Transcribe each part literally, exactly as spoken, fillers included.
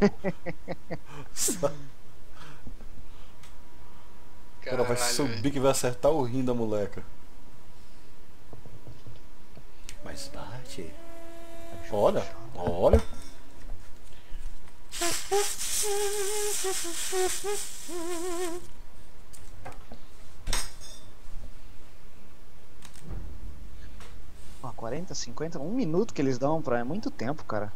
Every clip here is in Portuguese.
Cara, vai Caralho, subir velho. que vai acertar o rim da moleca. Mas bate. Olha, olha. Ó, quarenta, cinquenta, um minuto que eles dão pra. É muito tempo, cara.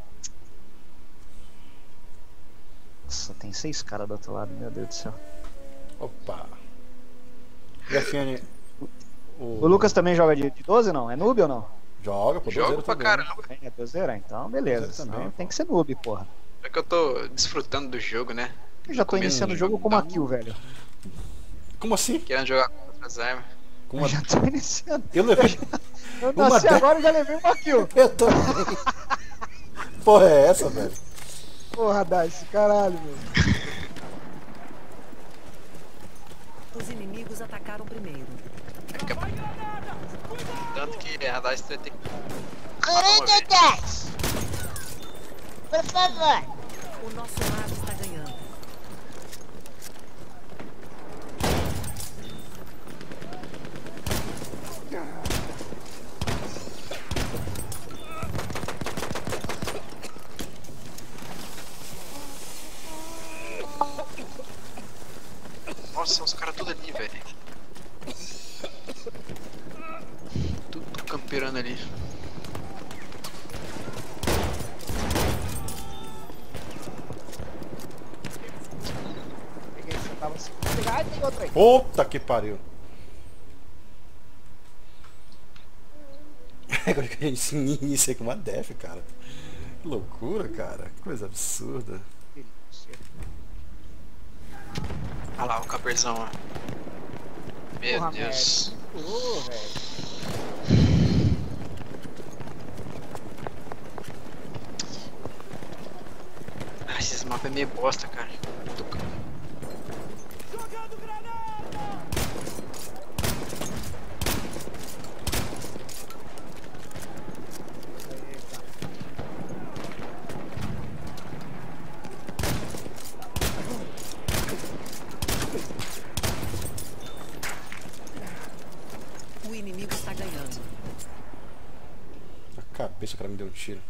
Nossa, tem seis caras do outro lado, meu Deus do céu. Opa. E a Fiane? O Lucas também joga de, de doze, não? É noob ou não? Joga, pô, Jogo dozeiro pra também. caramba. É dozeira? Então, beleza. Dozeiro também, Senão pô. tem que ser noob, porra. É que eu tô desfrutando do jogo, né? Eu No já tô começo iniciando do o jogo com então, uma kill, velho. Como assim? querendo jogar com outras armas. Com Eu uma... já tô iniciando. Eu levei. Eu Uma nasci de- agora e já levei uma kill. Eu também. Porra, é essa, velho? Porra, Dice, caralho, meu. Os inimigos atacaram primeiro. Tanto que a Dice vai ter que. Corinthians dez. Por favor. O nosso lado está ganhando. Nossa, os caras tudo ali, velho. Tudo, tudo camperando ali. Peguei, você tava assim. Ai, tem outro aí. Puta que pariu. Agora que a gente se inicia com uma def, cara. Que loucura, cara. Que coisa absurda. Olha lá o camperzão, ó. Meu Porra, Deus. Ô, velho. Ah, esses mapas é meio bosta, cara. Tô- O inimigo está ganhando. A cabeça o cara me deu um tiro.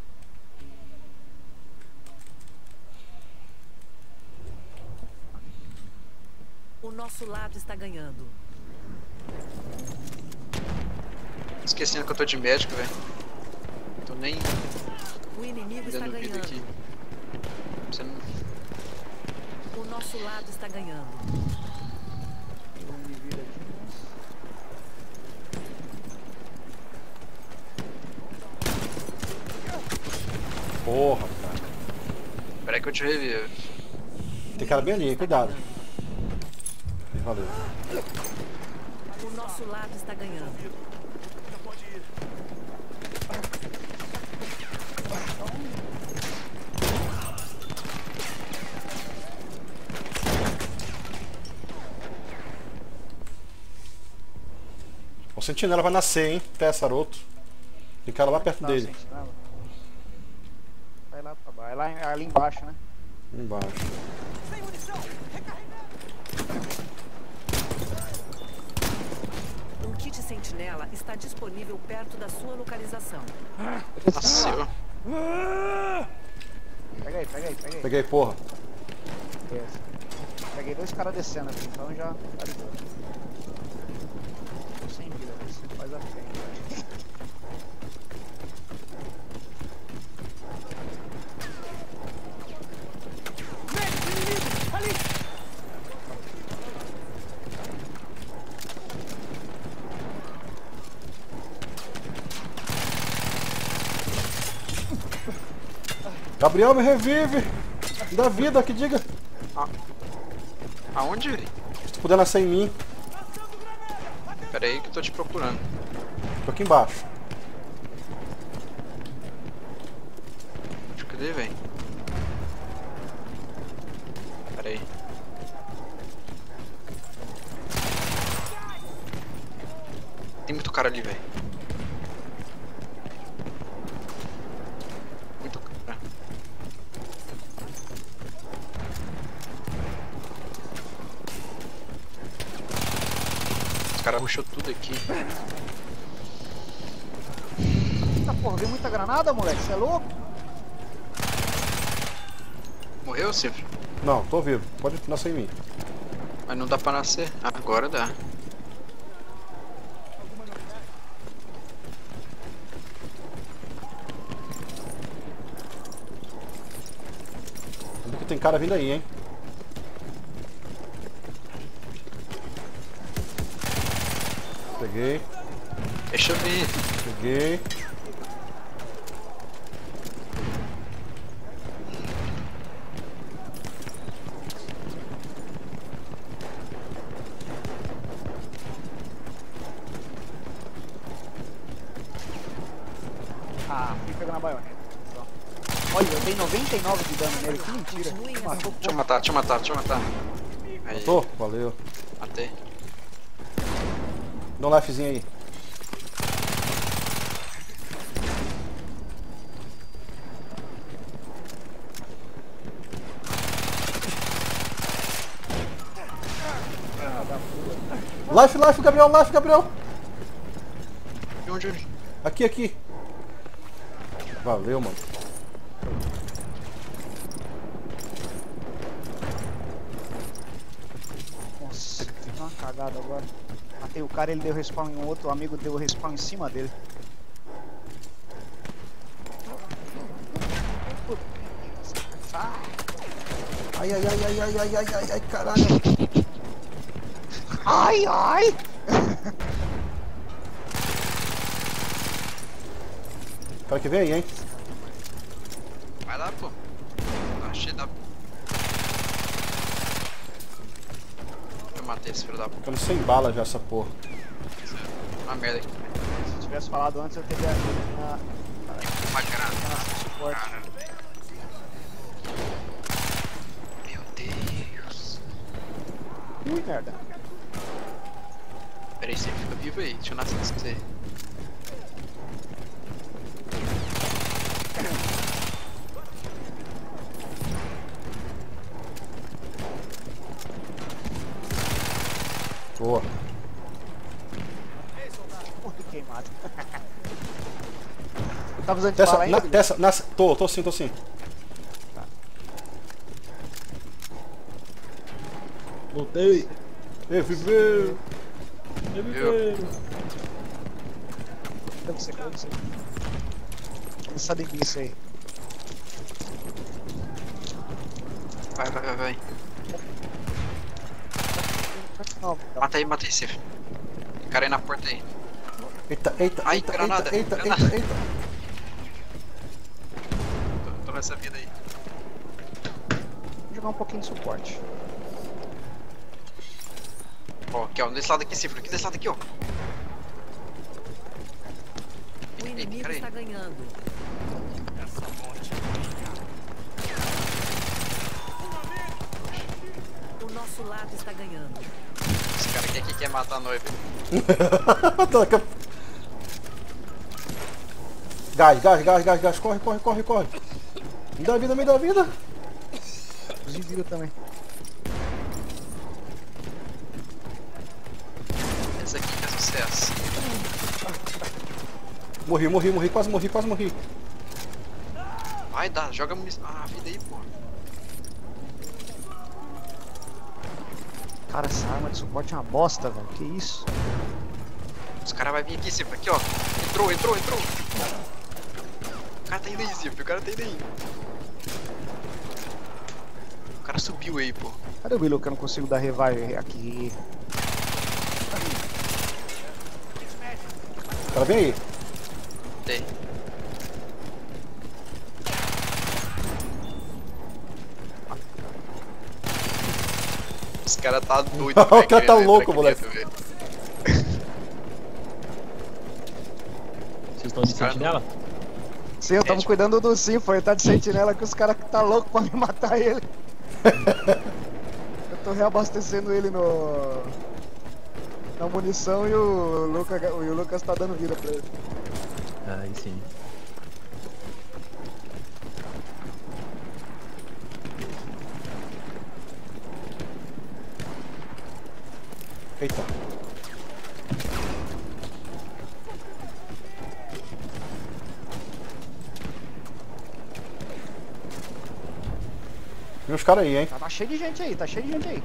O nosso lado está ganhando. Esquecendo que eu tô de médico, velho. Tô nem O inimigo está dando vida ganhando. aqui. Você não... O nosso lado está ganhando. Um de vida aqui. Porra, cara. Pera aí que eu te revivo. Tem cara bem ali, hein? Cuidado. Valeu. O nosso lado está ganhando. O sentinela vai nascer, hein? Tessaroto. Tem cara lá perto Tá, dele. sentinela. Vai lá pra baixo. É lá, ali embaixo, né? Embaixo. Um kit sentinela está disponível perto da sua localização. Nasceu. Pega aí, pega aí, pega aí. Peguei, porra. Beleza. Peguei dois caras descendo aqui, então já tá de boa. Tô sem vida, você faz a frente. Gabriel, me revive! Dá vida, que diga. Aonde, velho? Se tu puder nascer em mim. Pera aí que eu tô te procurando. Tô aqui embaixo. Cadê, velho? Pera aí. Tem muito cara ali, velho. Muito cara. aqui. Eita porra, veio muita granada, moleque, você é louco? Morreu, Cifra? Não, tô vivo. Pode nascer em mim. Mas não dá pra nascer. Ah, agora dá. Porque tem cara vindo aí, hein? Peguei, Deixa eu ver. peguei. Ah, fui pegando a baioneta. Pronto. Olha, eu dei noventa e nove de dano nele, que mentira. Matou Deixa eu matar, deixa eu matar, deixa eu matar. Aí, Matou? Valeu. matei. Dá um lifezinho aí. Life, life, Gabriel, life, Gabriel. De onde, onde? Aqui, aqui. Valeu, mano. Nossa, fiz uma cagada agora. Matei o cara, ele deu respawn em um outro amigo, deu respawn em cima dele. Ai, ai, ai, ai, ai, ai, ai, ai, ai, caralho. Ai, ai! Cara que vem aí, hein? Vai lá, pô. Achei da... Eu matei esse filho da puta. Ficando sem bala já essa porra. Uma merda aqui. Se eu tivesse falado antes, eu teria ido na, Uma grana. na suporte. Meu Deus. Ui, merda. Pera aí, você fica vivo aí. Deixa eu nascer com você. Boa. Muito queimado. Tava usando de Tessa, bala ainda? na, tessa, nessa, tô, tô sim, tô sim. Voltei. Ei, viveu. Reviveram. Cadê você? Cadê você? Essa delícia aí. Vai, vai, vai, vai. Não, Mata aí, mata aí, Cif. Tem cara aí na porta aí. Eita, eita, Ai, eita, granada, eita, eita, granada. eita, eita. Tô, tô nessa vida aí. vou jogar um pouquinho de suporte. Ó, aqui ó, desse lado aqui, Cifra. Aqui desse lado aqui, ó. O inimigo peraí. está ganhando. O nosso lado está ganhando. Esse cara aqui, aqui quer matar nós. Gás, gás, gás, gás, gás. Corre, corre, corre, corre. Me dá vida, me dá vida. De vida também. Esse aqui é sucesso. Morri, morri, morri, quase morri, quase morri. Vai, dá, joga munição. Ah, vida aí, pô. Cara, essa arma de suporte é uma bosta, velho. Que isso? Os caras vão vir aqui, Cifra. Aqui, ó. Entrou, entrou, entrou. O cara tá indo aí, Cifra. O cara tá indo aí. O cara subiu aí, pô. Cadê o Willow que eu não consigo dar revive aqui? O cara vem aí. Tem. Esse cara tá doido. O velho, cara tá querendo louco, entrar aqui moleque. dentro, velho. Vocês estão de Cara, sentinela? Sim, eu tava tipo- cuidando do Cifra, ele tá de sentinela que os caras tá louco pra me matar ele. Eu tô reabastecendo ele no... na munição e o, Luca, e o Lucas tá dando vida pra ele. Aí sim. Eita. Tem uns caras aí, hein? Tá, tá cheio de gente aí, tá cheio de gente aí.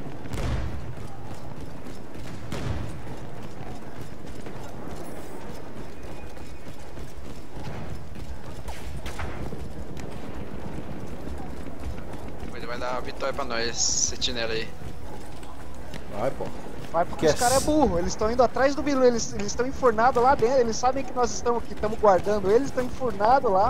Ele vai dar a vitória pra nós, sentinela aí. Vai, pô. Vai porque Que os é caras é s- burro, eles estão indo atrás do Bilu, eles eles estão enfurnados lá dentro, eles sabem que nós estamos que estamos guardando eles, estão enfurnados lá.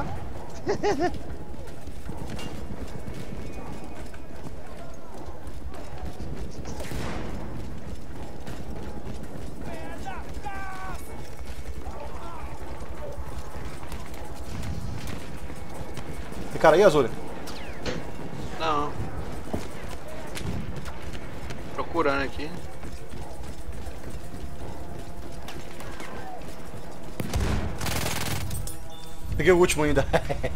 Tem cara aí, Azul? Não. Procurando aqui. Peguei o último ainda.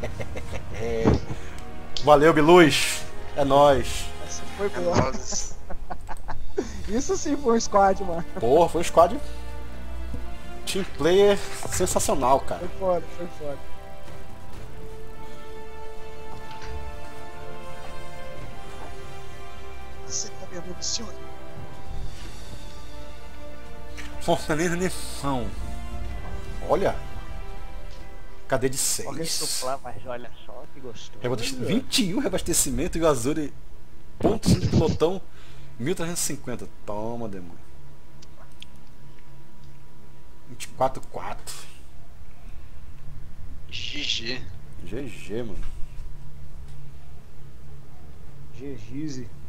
Valeu, Biluz. É nóis. Essa foi É boa. nós. Isso sim foi um squad, mano. Porra, foi um squad. Team player sensacional, cara. Foi foda, foi foda. Você tá me anunciando? Fortaleza Nefão. Olha. Cadê de Alguém seis? soplar, mas olha só que gostoso. Reabaste- vinte e um reabastecimento e o Azuri. Pontos de pelotão. mil trezentos e cinquenta. Toma, demônio. vinte e quatro quatro. G G. G G, mano. G G.